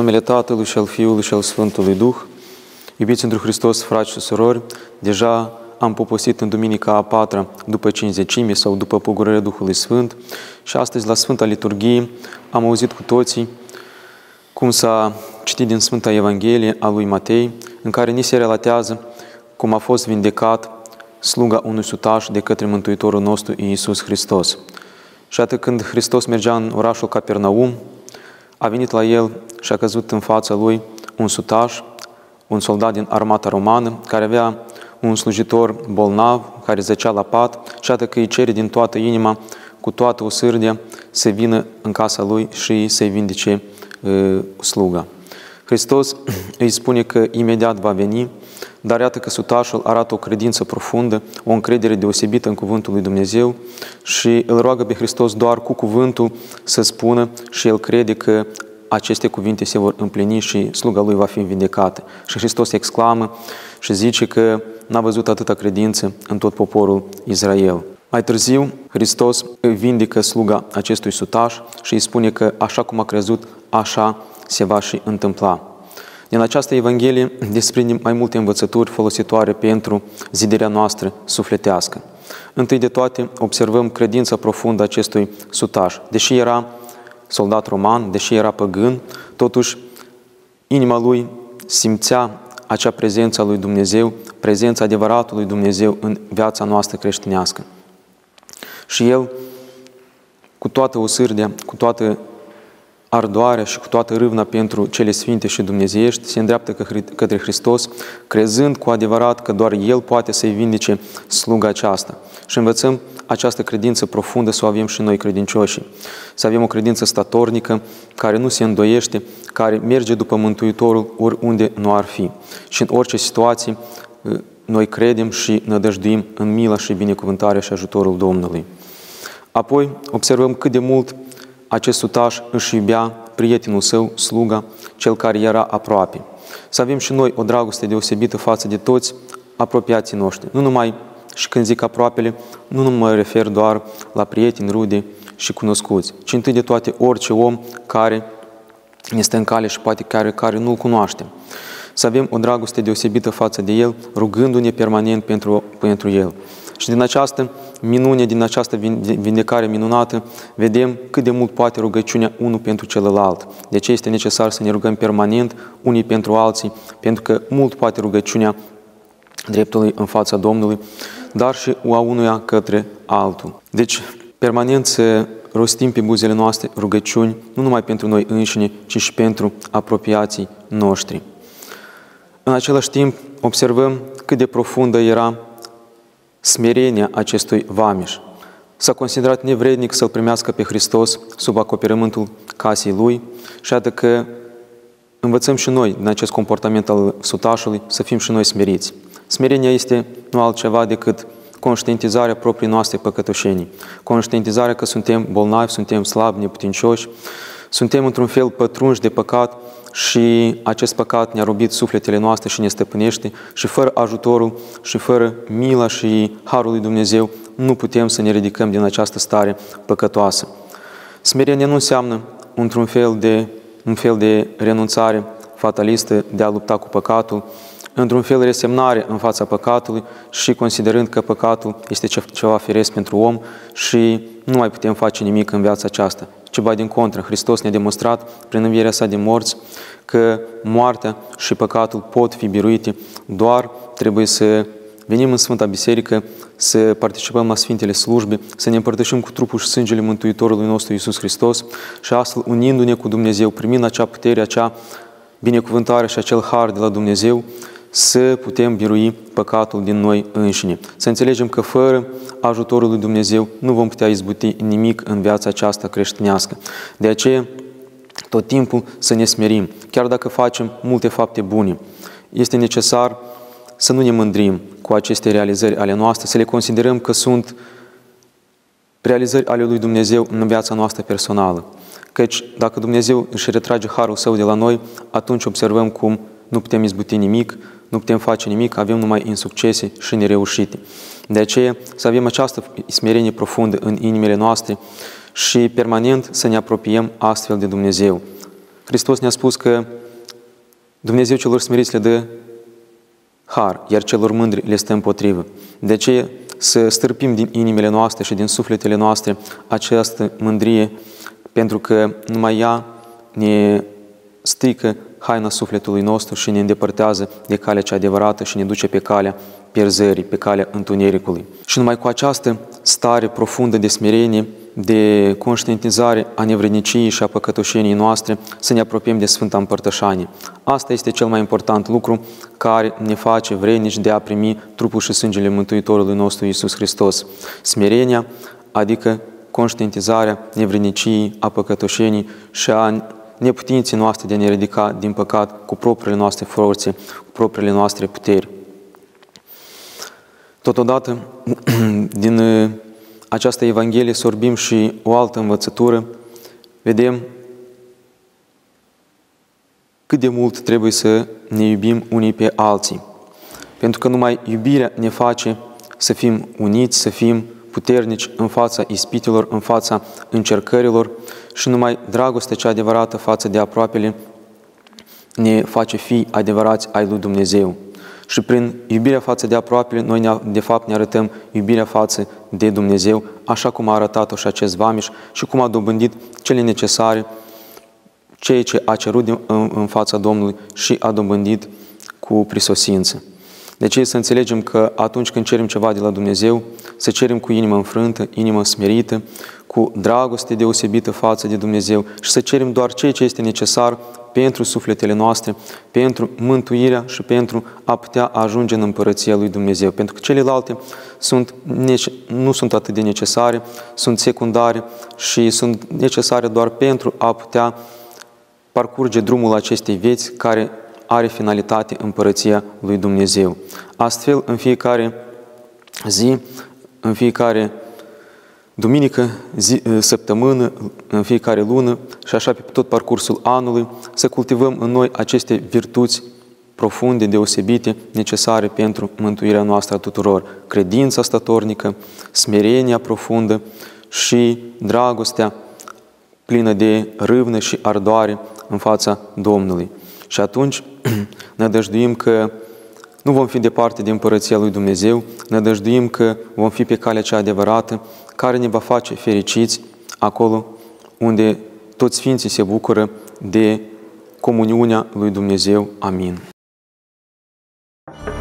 numele Tatălui și al Fiului și al Sfântului Duh. Iubiți întru Hristos, frați și surori, deja am poposit în Duminica a patra după Cincizecime sau după pogorârea Duhului Sfânt și astăzi la Sfânta Liturghie am auzit cu toții cum s-a citit din Sfânta Evanghelie a lui Matei, în care ni se relatează cum a fost vindecat sluga unui sutaș de către Mântuitorul nostru Iisus Hristos. Și atât când Hristos mergea în orașul Capernaum, a venit la el și a căzut în fața lui un sutaș, un soldat din armata romană, care avea un slujitor bolnav, care zăcea la pat, și atât că îi cere din toată inima, cu toată osârdea, să vină în casa lui și să-i vindece sluga. Hristos îi spune că imediat va veni, dar iată că sutașul arată o credință profundă, o încredere deosebită în cuvântul lui Dumnezeu și îl roagă pe Hristos doar cu cuvântul să spună și el crede că aceste cuvinte se vor împlini și sluga lui va fi vindecată. Și Hristos exclamă și zice că n-a văzut atâta credință în tot poporul Israel. Mai târziu, Hristos îi vindecă sluga acestui sutaș și îi spune că așa cum a crezut, așa se va și întâmpla. Din această Evanghelie desprindem mai multe învățături folositoare pentru zidirea noastră sufletească. Întâi de toate, observăm credința profundă acestui sutaș. Deși era soldat roman, deși era păgân, totuși inima lui simțea acea prezență a lui Dumnezeu, prezența adevăratului Dumnezeu în viața noastră creștinească. Și el, cu toată osârdea, cu toată ardoarea și cu toată râvna pentru cele sfinte și dumnezeiești, se îndreaptă către Hristos, crezând cu adevărat că doar El poate să-i vindece sluga aceasta. Și învățăm această credință profundă să o avem și noi credincioșii. Să avem o credință statornică, care nu se îndoiește, care merge după Mântuitorul oriunde nu ar fi. Și în orice situație noi credem și nădăjduim în mila și binecuvântarea și ajutorul Domnului. Apoi observăm cât de mult acest sutaș își iubea prietenul său, sluga, cel care era aproape. Să avem și noi o dragoste deosebită față de toți apropiații noștri. Nu numai, și când zic aproapele, nu mă refer doar la prieteni, rude și cunoscuți, ci întâi de toate orice om care ne stă în cale și poate care nu-L cunoaștem. Să avem o dragoste deosebită față de El, rugându-ne permanent pentru El. Și din această minune, din această vindecare minunată, vedem cât de mult poate rugăciunea unul pentru celălalt. De ce este necesar să ne rugăm permanent unii pentru alții, pentru că mult poate rugăciunea dreptului în fața Domnului, dar și a unuia către altul. Deci, permanent să rostim pe buzele noastre rugăciuni, nu numai pentru noi înșine, ci și pentru apropiații noștri. În același timp, observăm cât de profundă era smerenia acestui vameș. S-a considerat nevrednic să-L primească pe Hristos sub acoperământul casei Lui și atât că învățăm și noi din acest comportament al sutașului să fim și noi smeriți. Smerenia este nu altceva decât conștientizarea proprii noastre păcătoșenii, conștientizarea că suntem bolnavi, suntem slabi, neputincioși, suntem într-un fel pătrunși de păcat și acest păcat ne-a robit sufletele noastre și ne stăpânește și fără ajutorul și fără mila și harul lui Dumnezeu nu putem să ne ridicăm din această stare păcătoasă. Smerenia nu înseamnă un fel de renunțare fatalistă de a lupta cu păcatul, într-un fel resemnare în fața păcatului și considerând că păcatul este ceva firesc pentru om și nu mai putem face nimic în viața aceasta. Ceva din contră, Hristos ne-a demonstrat prin învierea sa de morți că moartea și păcatul pot fi biruite, doar trebuie să venim în Sfânta Biserică, să participăm la Sfintele Slujbe, să ne împărtășim cu trupul și sângele Mântuitorului nostru Iisus Hristos și astfel, unindu-ne cu Dumnezeu, primind acea putere, acea binecuvântare și acel har de la Dumnezeu, să putem birui păcatul din noi înșine. Să înțelegem că fără ajutorul lui Dumnezeu nu vom putea izbuti nimic în viața aceasta creștinească. De aceea, tot timpul să ne smerim. Chiar dacă facem multe fapte bune, este necesar să nu ne mândrim cu aceste realizări ale noastre, să le considerăm că sunt realizări ale lui Dumnezeu în viața noastră personală. Căci dacă Dumnezeu își retrage harul Său de la noi, atunci observăm cum nu putem izbuti nimic, nu putem face nimic, avem numai insuccese și nereușite. De aceea să avem această smerenie profundă în inimile noastre și permanent să ne apropiem astfel de Dumnezeu. Hristos ne-a spus că Dumnezeu celor smeriți le dă har, iar celor mândri le stă împotrivă. De aceea să stârpim din inimile noastre și din sufletele noastre această mândrie, pentru că numai ea ne strică haina sufletului nostru și ne îndepărtează de calea cea adevărată și ne duce pe calea pierzării, pe calea întunericului. Și numai cu această stare profundă de smerenie, de conștientizare a nevredniciei și a păcătoșeniei noastre, să ne apropiem de Sfânta Împărtășanie. Asta este cel mai important lucru care ne face vrednici de a primi trupul și sângele Mântuitorului nostru Iisus Hristos. Smerenia, adică conștientizarea nevredniciei, a păcătoșenii și a neputinții noastre de a ne ridica din păcat cu propriile noastre forțe, cu propriile noastre puteri. Totodată, din această Evanghelie sorbim și o altă învățătură. Vedem cât de mult trebuie să ne iubim unii pe alții. Pentru că numai iubirea ne face să fim uniți, să fim puternici în fața ispitelor, în fața încercărilor și numai dragostea cea adevărată față de aproapele ne face fii adevărați ai lui Dumnezeu. Și prin iubirea față de aproapele, noi de fapt ne arătăm iubirea față de Dumnezeu, așa cum a arătat-o și acest vameș și cum a dobândit cele necesare, ceea ce a cerut în fața Domnului și a dobândit cu prisosință. De aceea să înțelegem că atunci când cerem ceva de la Dumnezeu, să cerem cu inimă înfrântă, inimă smerită, cu dragoste deosebită față de Dumnezeu și să cerem doar ceea ce este necesar pentru sufletele noastre, pentru mântuirea și pentru a putea ajunge în Împărăția lui Dumnezeu. Pentru că celelalte nu sunt atât de necesare, sunt secundare și sunt necesare doar pentru a putea parcurge drumul acestei vieți care are finalitate Împărăția lui Dumnezeu. Astfel, în fiecare zi, în fiecare duminică, săptămână, în fiecare lună și așa pe tot parcursul anului, să cultivăm în noi aceste virtuți profunde, deosebite, necesare pentru mântuirea noastră a tuturor. Credința statornică, smerenia profundă și dragostea plină de râvnă și ardoare în fața Domnului. Și atunci nădăjduim că nu vom fi departe de Împărăția lui Dumnezeu, nădăjduim că vom fi pe calea cea adevărată, care ne va face fericiți acolo unde toți Sfinții se bucură de comuniunea lui Dumnezeu. Amin.